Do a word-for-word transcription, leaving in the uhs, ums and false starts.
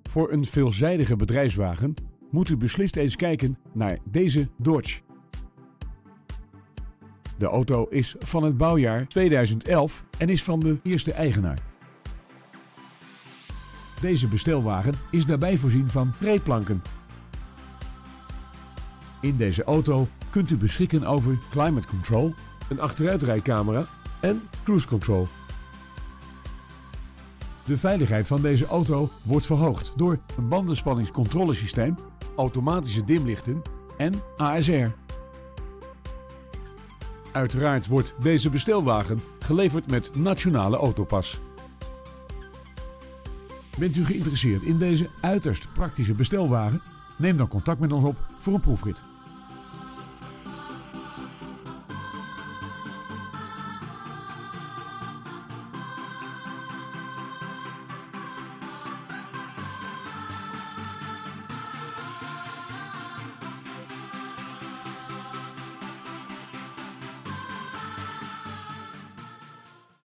Voor een veelzijdige bedrijfswagen moet u beslist eens kijken naar deze Dodge. De auto is van het bouwjaar tweeduizend elf en is van de eerste eigenaar. Deze bestelwagen is daarbij voorzien van rijplanken. In deze auto kunt u beschikken over climate control, een achteruitrijcamera en cruise control. De veiligheid van deze auto wordt verhoogd door een bandenspanningscontrolesysteem, automatische dimlichten en A S R. Uiteraard wordt deze bestelwagen geleverd met Nationale Autopas. Bent u geïnteresseerd in deze uiterst praktische bestelwagen? Neem dan contact met ons op voor een proefrit.